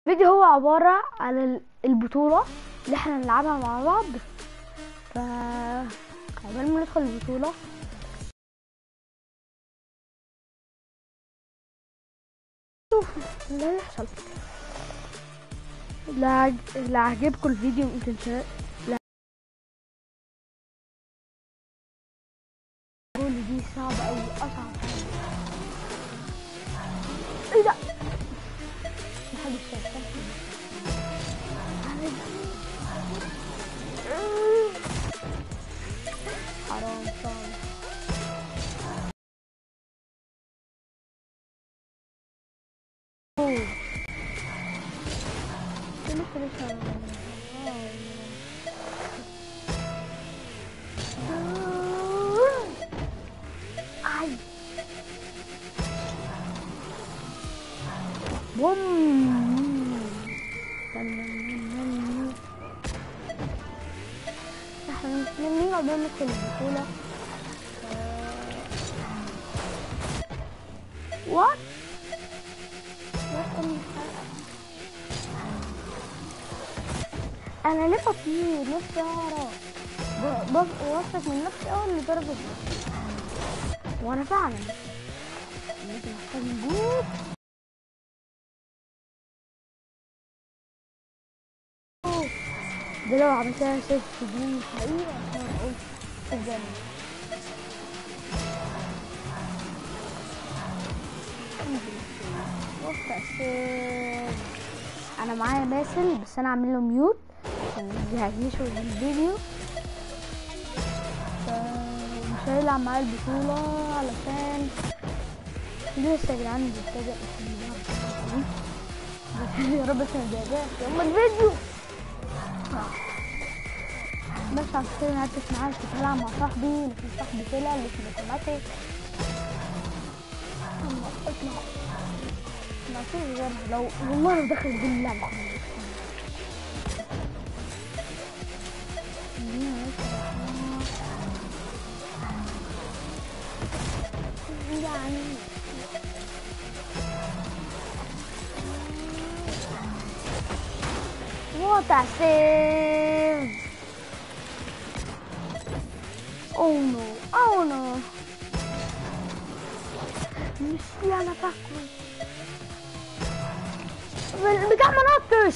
الفيديو هو عبارة على البطولة اللي احنا نلعبها مع بعض. ف قبل ما ندخل البطولة شوف اللي هيحصل. اللي عجبكم الفيديو متنساش دي صعبة أوي، أصعب حاجة. ايه ده؟ محدش شايف حرام صعب. بوم. احنا مستنيين قبل ما ندخل البطولة. وات انا ليه بطير؟ نفسي اعرف. واثق من نفسي اول لدرجة وانا فعلا لازم محتاج نجوم. ده لو عملتها 6 سنين حقيقة عشان اقول الجنة. انا معايا باسل بس انا عامل له ميوت عشان ميزهقنيش في الفيديو. مش هيلعب معايا البطولة علشان لسه يا جدعان بيتفاجئ. يا رب بس متضايقاش يلا الفيديو. بس عشان كده مركز معايا كنت هلعب مع صاحبي لكن صاحبي طلع اللي اسمه اوتوماتيك. اطلع ما فيش غير لو والله لو دخل جول اللعبة خلاص. يعني وقع سيف. اوه نو اوه نو مش اللي انا فاكره بتاع منطش.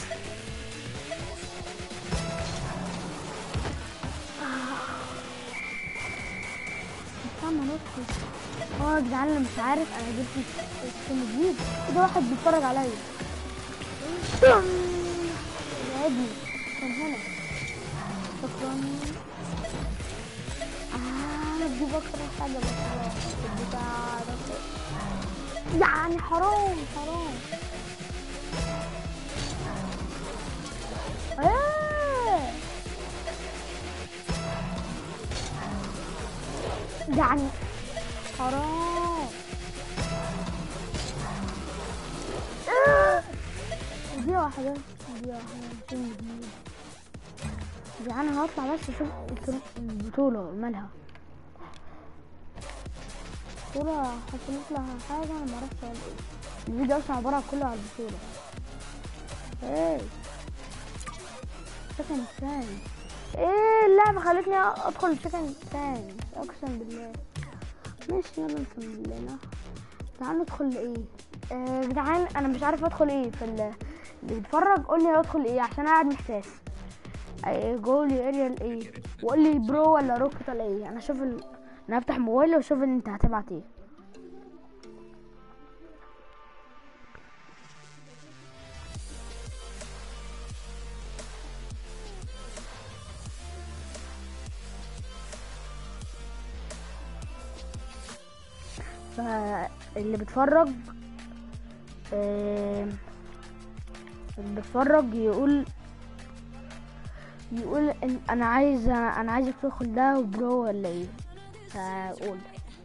بتاع منطش. يا جدعان اللي مش عارف انا جبت اسم جديد ده واحد بيتفرج عليا. عادي كان هنا شكرا. دي اكتر حاجه بس البتاع ده يعني حرام حرام. يعني حرام. دي واحدة يعني انا هطلع بس اشوف البطولة مالها. البطولة حصلت لها حاجة انا معرفش ايه. الفيديو اصلا عبارة كله على البطولة. ايه سكن ثاني. ايه اللعبة خلتني ادخل سكن ثاني اقسم بالله. ماشي يلا نكمل لنا. تعالوا ندخل ايه يا جدعان. انا مش عارف ادخل ايه في اللي بيتفرج. قول لي ادخل ايه عشان انا قاعد محتاس. قول لي اريال ايه وقول لي برو ولا روكت ولا ايه. انا اشوف انا هفتح موبايلي واشوف ان انت هتبعت ايه. فاللي بيتفرج يقول إن انا عايزك تدخل ده وبرو ولا ايه. فقول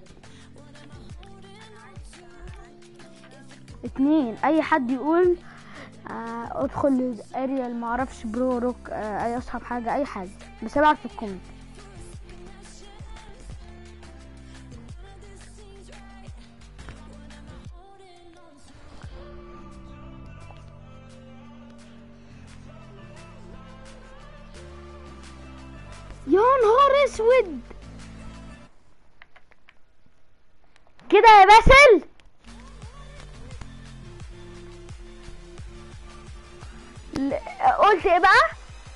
2. اي حد يقول ادخل اريال معرفش برو روك اي اصحاب حاجه اي حاجه بس ابعت في الكومنت. يا نهار اسود كده يا باسل. قلت ايه بقى؟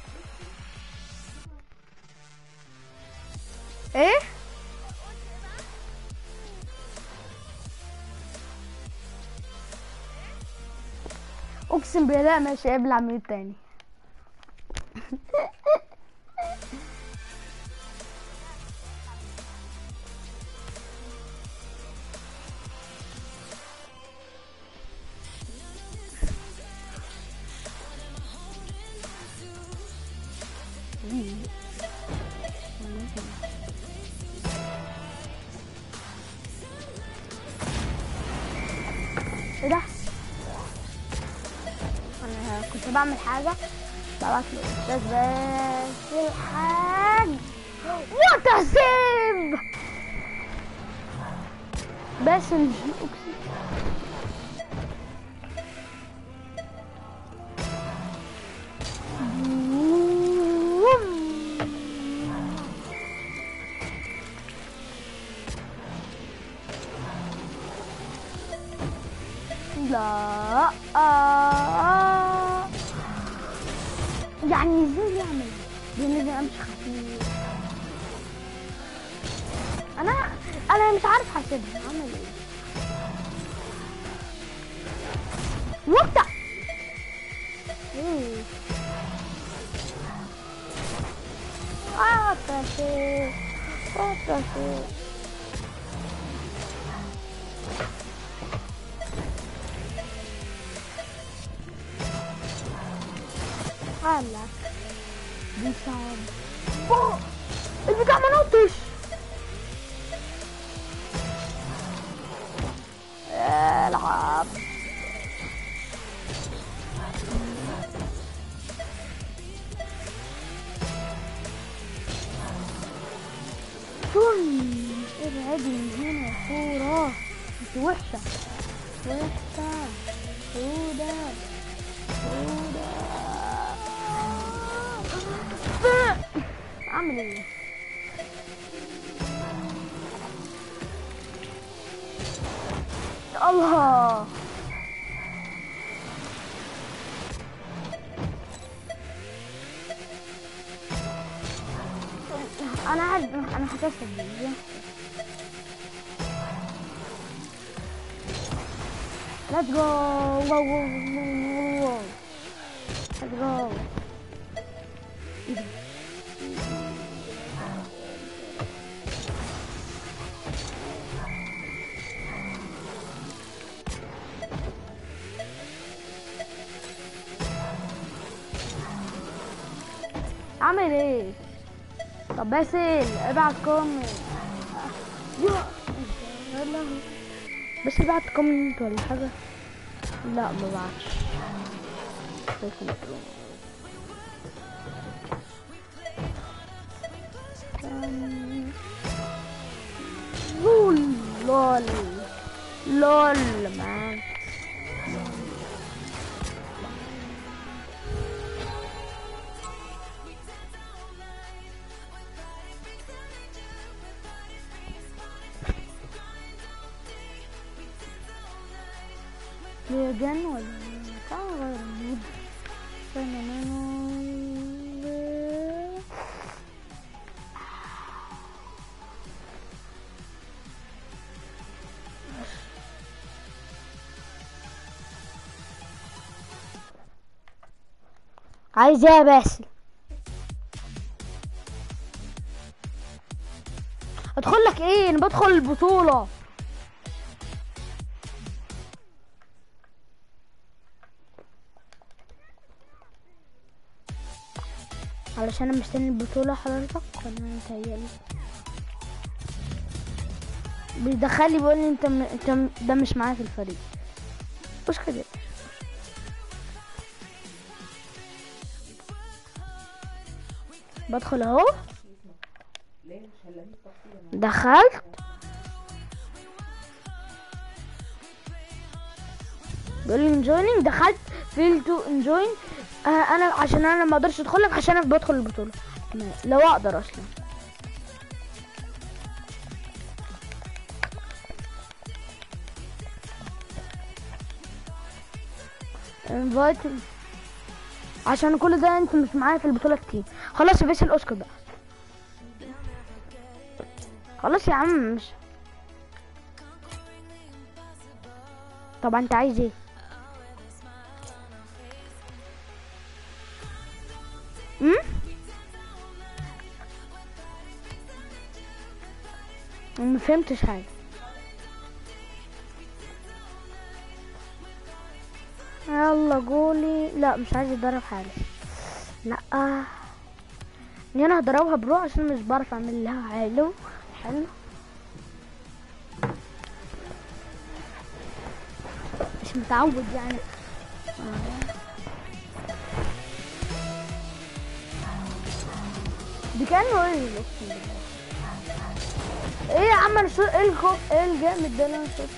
ايه؟ اقسم بالله ماشي ابلع من التاني. ايه ده؟ انا كنت بعمل حاجه ببعت له استاذ باسل الحاج وات سيف باسل اقسم. لا يعني ازاي يعمل لازم امشي خفيف. انا مش عارف احسبها اعمل ايه. وقطع ايه قطع حالك دي صعب. البتاع ما نطش. العب ابعدي من هنا يا فورة انت وحشة سودة اعمل ايه؟ الله انا عارف انا هكسب دي. Let's go. Let's go. عامل ايه؟ طب باسل ابعت كومنت. يلا بس ابعت كومنت ولا حاجة. لا ما بعتش. لول مان. ليجن ولا تعال غير المود. عايز ايه يا باسل؟ ادخل لك ايه؟ انا بدخل البطولة. علشان انا مستني البطولة حضرتك ولا انا متهيألي؟ بيدخلي بيقول لي انت ده مش معايا في الفريق. مش كده. بدخل اهو. دخلت بيقول لي انجوينج. دخلت فيل تو انجوين. انا عشان انا ما اقدرش ادخل لك عشان انا بدخل البطولة. لو اقدر اصلا. انفايت عشان كل ده انت مش معايا في البطولة كتير. خلاص يا باسل اسكت بقى. خلاص يا عم مش. طبعا انت عايز ايه؟ ما فهمتش حاجة. يلا قولي. لا مش عايز يضرب حاجة. لا انا هضربها برو عشان مش بعرف اعمل لها. حلو حلو. مش متعود يعني. دي كأنه ايه اقسم بالله. ايه يا عم انا ايه الخوف ايه الجامد ده اللي انا شفته.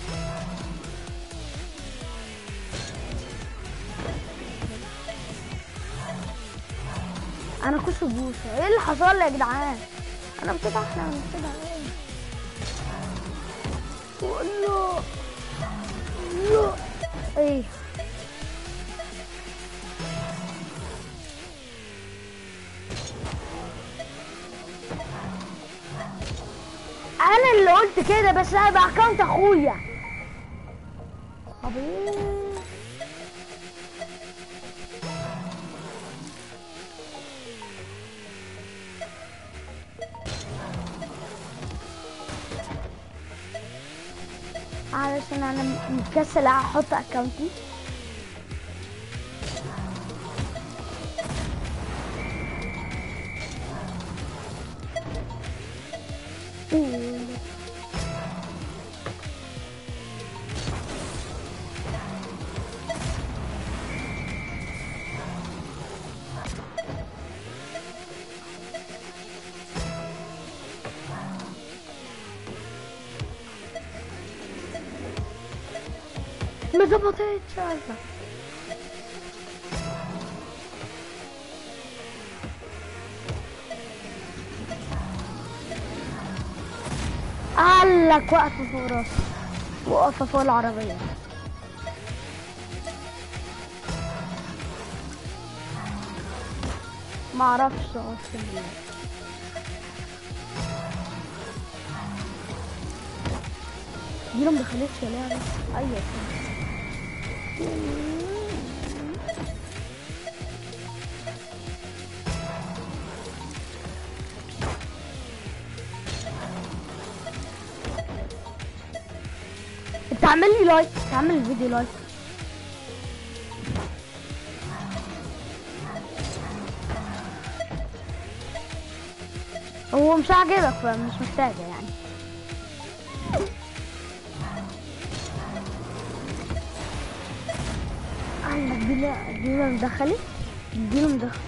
انا كنت بوسه. ايه اللي حصل لي يا جدعان؟ انا بكده احلى من كده. والله ايه انا اللي قلت كده بس انا باكونت اخويا. حبيبي علشان انا مكسل احط اكونتي. ما ظبطتش. قالك واقفة فوق راسي. واقفة فوق العربية. ما اعرفش اقسم بالله. دي ما دخلتش يا لعبة. ايوه تعمل لي لايك. تعمل الفيديو لايك. هو مش عاجبك فمش محتاجة يعني. عندك دي مدخلة. دي مدخلة.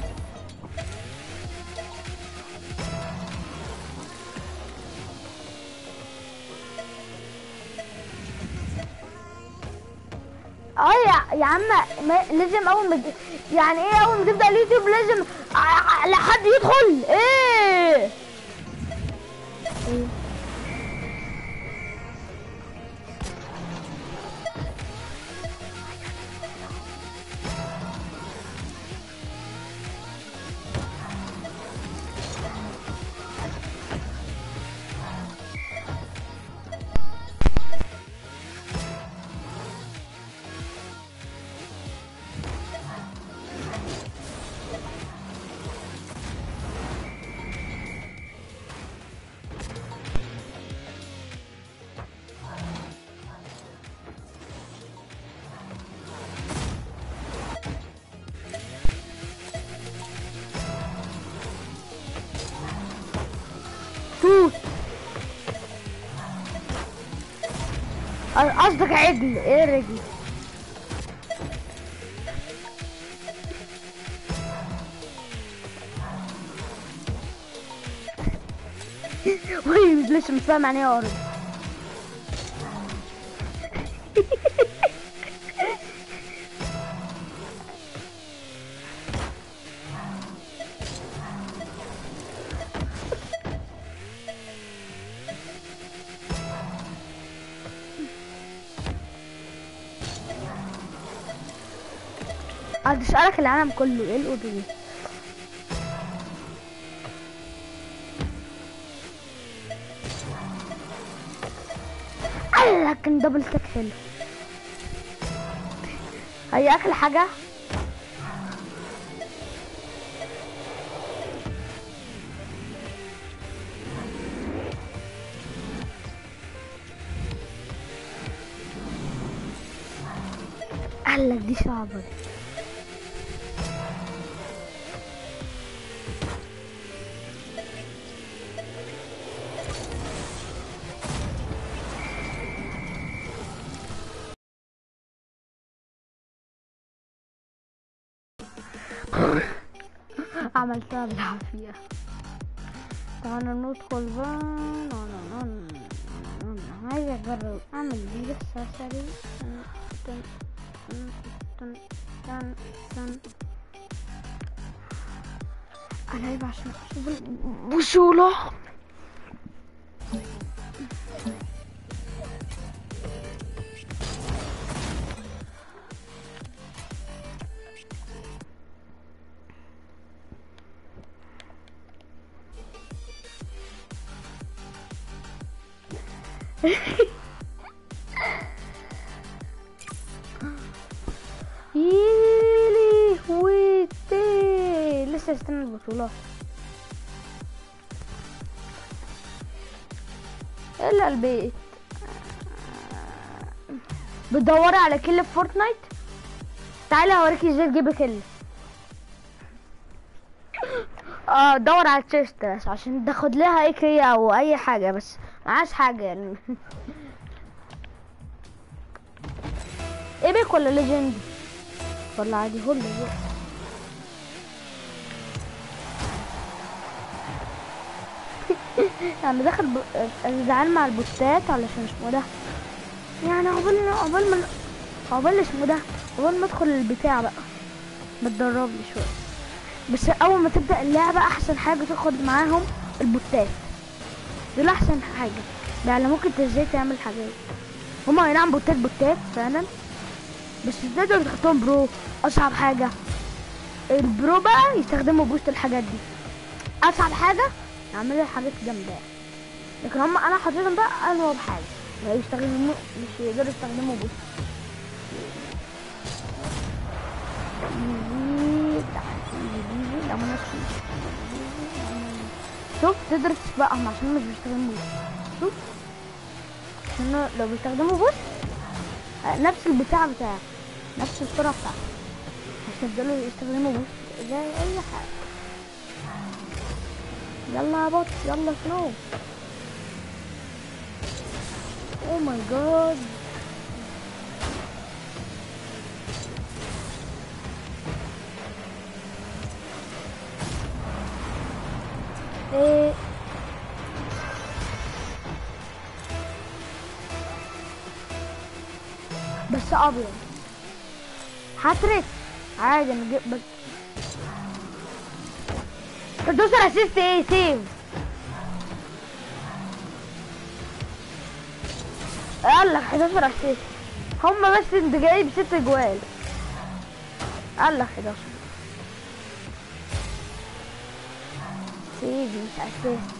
يا عم لازم اول ما يعني ايه اول ما تبدأ اليوتيوب لازم لحد يدخل ايه. قصدك عجل. ايه الرجل؟ وي لسه مش فاهم يعني ايه ارض. هتسألك العالم كله ايه الأوضة دي؟ لكن دبل تك حلو. هي اكل حاجة. قالك دي صعبة. عملتها بالعافية. تعالى ندخل بقى. عايز اجرب اعمل دي لسه سريع. انا هيبقى عشان اشوف البطولة. يلي ويتي لسه استنى البطولة الا البيت. بتدوري على كل في فورتنايت؟ تعالي هوريكي ازاي تجيبي كل. دور على التشيست بس عشان تاخد لها ايه او اي حاجة، بس معاش حاجة يعني. ايبك ولا ليجند ولا عادي؟ هولي انا داخل زعلان مع البوستات علشان اسمه ده يعني عقبال اسمه ده عقبال ما ادخل البتاع بقى بتدرب لي شويه. بس اول ما تبدا اللعبه احسن حاجه تاخد معاهم البوتات دول، احسن حاجه بيعلموك انت ازاي تعمل حاجات. هما اي نعم بوتات فعلا، بس تقدر تحطهم برو. اصعب حاجه البرو بقى يستخدموا بوست الحاجات دي، اصعب حاجه يعملوا حاجات جامده. لكن هم انا حاططهم بقى انور حاجه ما يستخدموا، مش يقدروا يستخدموا بوست. شوف تقدر تسبقهم عشان مش بيستخدموا بوست. شوف عشان لو بيستخدموا بوست نفس البتاع بتاعه نفس السرعه بتاعته، مش هيفضلوا يستخدموا بوست زي اي حاجه. يلا يا بط يلا سنو. او ماي جاد ايه بس ابيض هاتريك عادي انا جيب بس دوسر اسيست ايه سيف. قال لك 11 اسيست هما بس انت جايب 6 جوال. قال لك 11 سيف مش اسيست.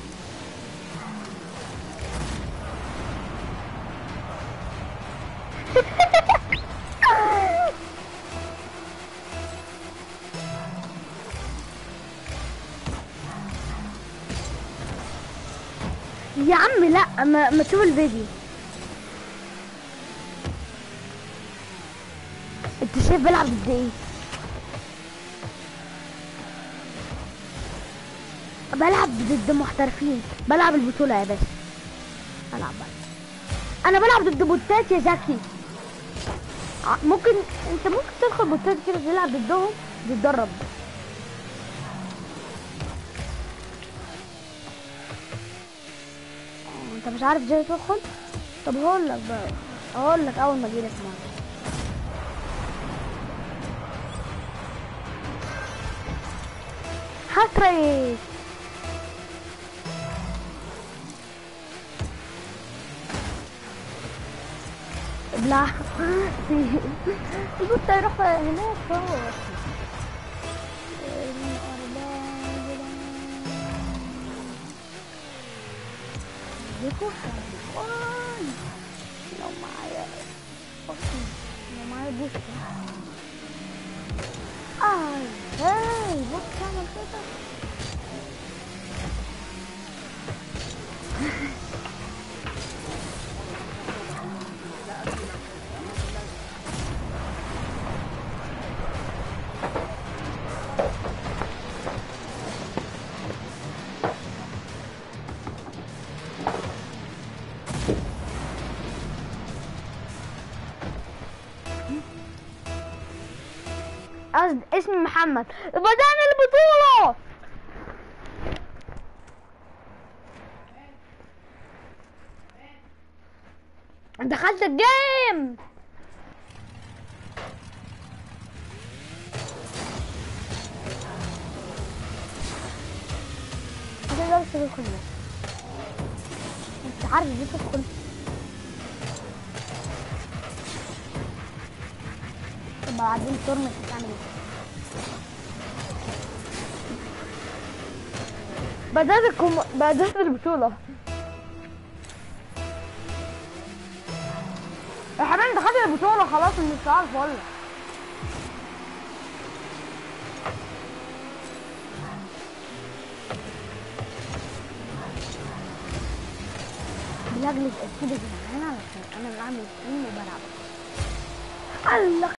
يا عم لا ما تشوف الفيديو. انت شايف بلعب ضد ايه؟ بلعب ضد محترفين، بلعب البطولة يا باشا. بلعب انا بلعب ضد بوتات يا زكي. انت ممكن تدخل بوتات كده تلعب ضدهم تتدرب. انت مش عارف ازاي تدخل؟ طب هقول لك اول ما اجيلك معاك. هاتريك ابلع بطيء. البوت هيروح هناك هو. لو معايا بوت هاي بوت تعمل كده. اسمي محمد. بدأنا البطولة. دخلت الجيم. تقدر تدخل انت عارف دي تدخل. طب بعدين تورمنت هتعمل ايه؟ بدأت البطولة. يا حبيبي دخلت البطولة خلاص مش عارف ولا. بلجلج اكيد يا جدعان علشان انا بعمل ستريم وبلعب. الله